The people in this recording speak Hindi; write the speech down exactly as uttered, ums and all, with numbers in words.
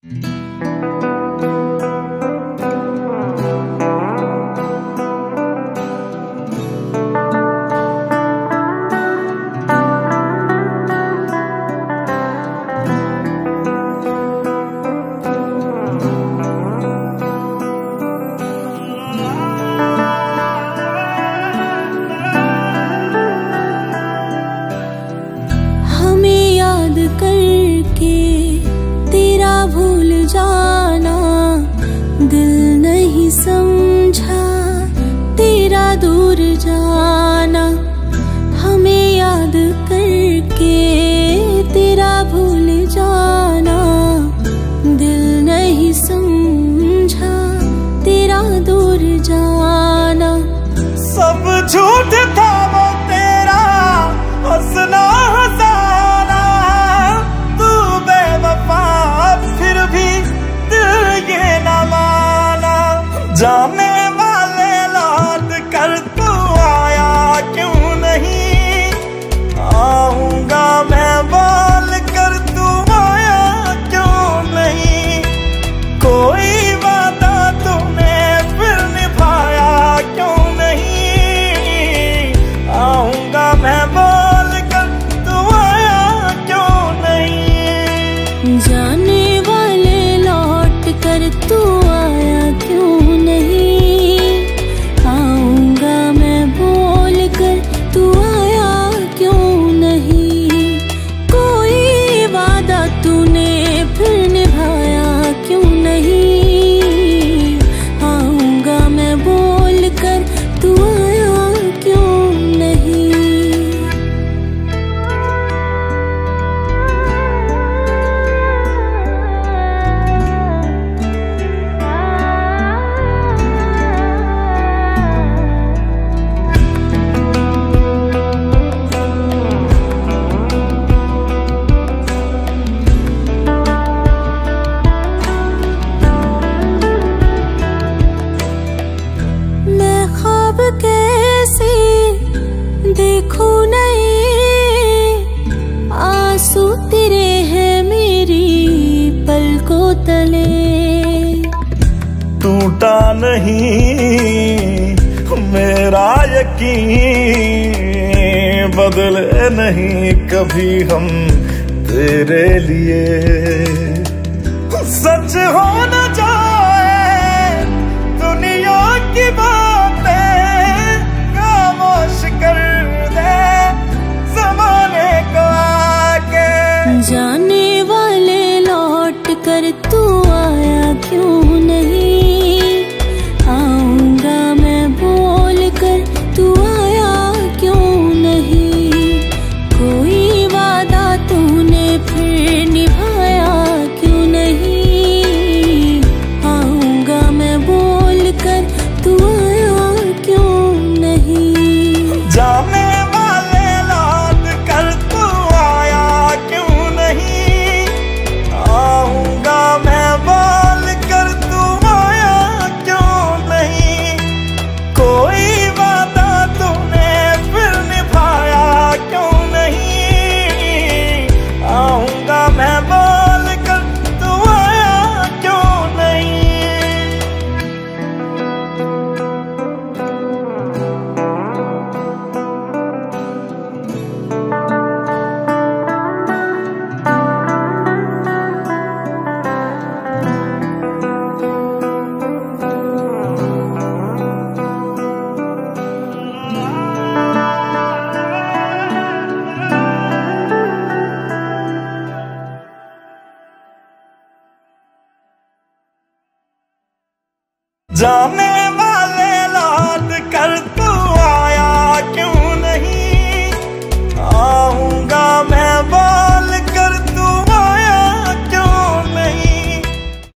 करके तेरा भूल जाना, दिल नहीं समझा तेरा दूर जाना। हमें याद करके तेरा भूल जाना, दिल नहीं समझा तेरा दूर जाना। सब झूठ था वो तेरा हंसना हंसाना, तू बेवफा फिर भी दिल ये न माना। जाने वाले लौट कर तू आया क्यों नहीं, आऊंगा मैं बोल कर तू आया क्यों नहीं। कोई वादा तूने फिर निभाया क्यों नहीं, आऊंगा मैं बोल कर तू आया क्यों नहीं। जाने वाले लौट कर तू आया क्यों नहीं, आऊंगा मैं बोल कर तू आया क्यों नहीं। कोई वादा तूने फिर निभाया क्यों नहीं, आऊंगा मैं बोल कर तू आया क्यों नहीं। मैं ख्वाब कैसे देखूं नहीं, आंसू तेरे हैं मेरी पलकों तले। टूटा नहीं मेरा यकीन, बदले नहीं कभी हम तेरे लिए। सच हो न जाए दुनिया की बातें, खामोश कर दे ज़माने को आके। जाने वाले लौट कर तू आया क्यों नहीं, आऊंगा मैं बोल कर तू आया क्यों नहीं। कोई वादा तूने फिर निभाया क्यों नहीं, आऊंगा मैं बोल कर तू आया क्यों नहीं। जाने वाले लौट कर तू आया क्यों नहीं, आऊंगा मैं बोल कर तू आया क्यों नहीं। कोई वादा तूने फिर निभाया क्यों नहीं, आऊंगा मैं बोल कर तू आया क्यों नहीं। जाने